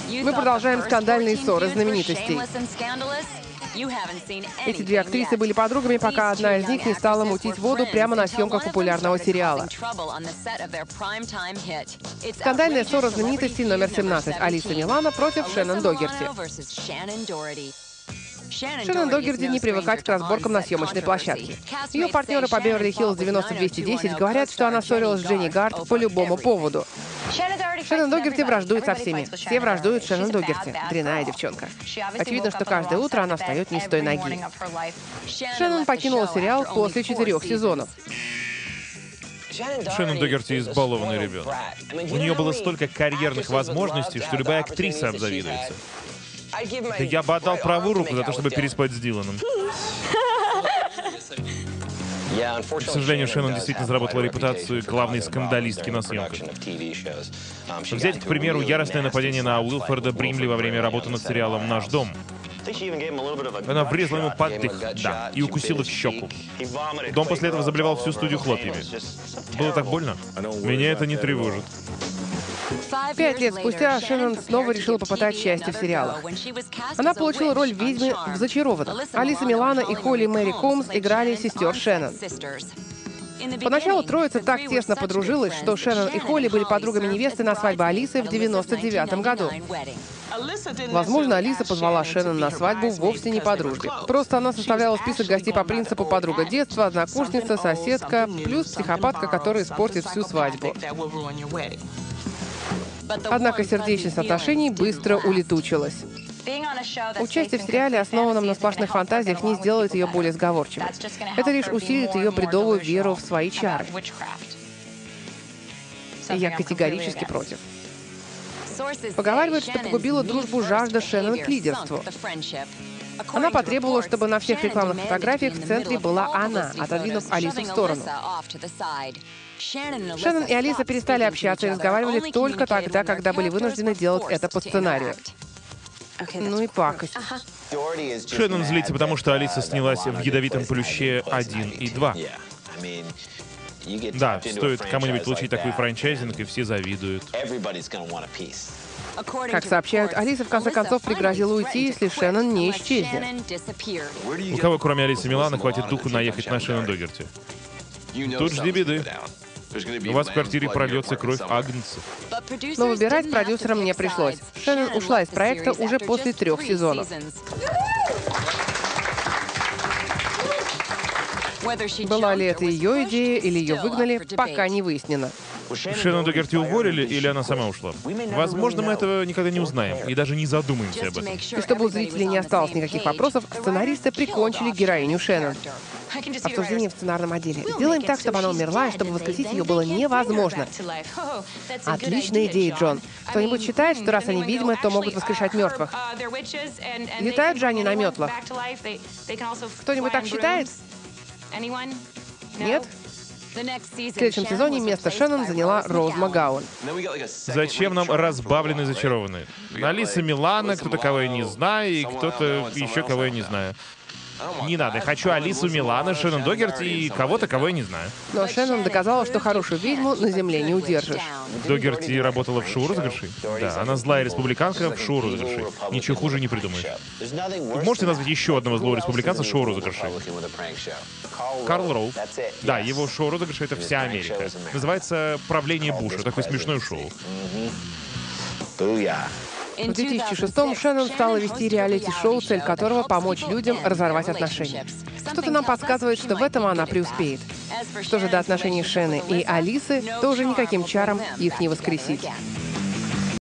Мы продолжаем скандальные ссоры знаменитостей. Эти две актрисы были подругами, пока одна из них не стала мутить воду прямо на съемках популярного сериала. Скандальная ссора знаменитостей номер 17. Алиса Милано против Шеннон Догерти. Шеннон Догерти не привыкать к разборкам на съемочной площадке. Ее партнеры по Беверли-Хиллз 90-210 говорят, что она ссорилась с Дженни Гард по любому поводу. Шеннон Догерти враждует со всеми. Все враждуют Шеннон Догерти. Дрянная девчонка. Очевидно, что каждое утро она встает не с той ноги. Шеннон покинула сериал после 4 сезонов. Шеннон Догерти избалованный ребенок. У нее было столько карьерных возможностей, что любая актриса обзавидуется. Да я бы отдал правую руку за то, чтобы переспать с Диланом. К сожалению, Шеннон действительно заработала репутацию главной скандалистки на съемках. Взять, к примеру, яростное нападение на Уилфорда Бримли во время работы над сериалом «Наш дом». Она врезала ему под дых, да, и укусила в щеку. Дом после этого заблевал всю студию хлопьями. Было так больно. Меня это не тревожит. 5 лет спустя Шеннон снова решила попытать счастье в сериалах. Она получила роль ведьмы в «Зачарованном». Алиса Милано и Холли Мэри Комс играли сестер Шеннон. Поначалу троица так тесно подружилась, что Шеннон и Холли были подругами невесты на свадьбе Алисы в 99 году. Возможно, Алиса позвала Шеннон на свадьбу вовсе не по дружбе. Просто она составляла список гостей по принципу подруга детства, однокурсница, соседка, плюс психопатка, которая испортит всю свадьбу. Однако сердечность отношений быстро улетучилась. Участие в сериале, основанном на сплошных фантазиях, не сделает ее более сговорчивой. Это лишь усилит ее бредовую веру в свои чары. И я категорически против. Поговаривают, что погубила дружбу жажда Шеннон к лидерству. Она потребовала, чтобы на всех рекламных фотографиях в центре была она, отодвинув Алису в сторону. Шеннон и Алиса перестали общаться и разговаривали только тогда, когда были вынуждены делать это по сценарию. Ну и пакость. Шеннон злится, потому что Алиса снялась в «Ядовитом плюще 1 и 2». Да, стоит кому-нибудь получить такой франчайзинг, и все завидуют. Как сообщают, Алиса в конце концов пригрозила уйти, если Шеннон не исчезнет. У кого, кроме Алисы Милано, хватит духу наехать на Шеннон Догерти? Тут жди беды. У вас в квартире прольется кровь агнцев. Но выбирать продюсерам не пришлось. Шеннон ушла из проекта уже после 3 сезонов. Была ли это ее идея или ее выгнали, пока не выяснено. Шеннон Догерти уволили или она сама ушла? Возможно, мы этого никогда не узнаем и даже не задумаемся об этом. И чтобы у зрителей не осталось никаких вопросов, сценаристы прикончили героиню Шеннон. Обсуждение в сценарном отделе. Сделаем так, чтобы она умерла, и чтобы воскресить ее было невозможно. Отличная идея, Джон. Кто-нибудь считает, что раз они ведьмы, то могут воскрешать мертвых? Летают же они на метлах. Кто-нибудь так считает? Нет? В следующем сезоне место Шеннон заняла Роуз МакГоуан. Зачем нам разбавленные зачарованные? Алиса Милано, кто-то, кого я не знаю, и кто-то еще, кого я не знаю. Не надо, я хочу Алису Милано, Шеннон Догерти и кого-то, кого я не знаю. Но Шеннон доказала, что хорошую ведьму на земле не удержишь. Догерти работала в шоу-розыгрыши? Да, она злая республиканка в шоу-розыгрыши. Ничего хуже не придумаешь. Вы можете назвать еще одного злого республиканца в шоу-розыгрыши? Карл Роу. Да, его шоу-розыгрыши — это вся Америка. Называется «Правление Буша». Такое смешное шоу. В 2006-м Шеннон стала вести реалити-шоу, цель которого — помочь людям разорвать отношения. Что-то нам подсказывает, что в этом она преуспеет. Что же до отношений Шенны и Алисы, то уже никаким чарам их не воскресить.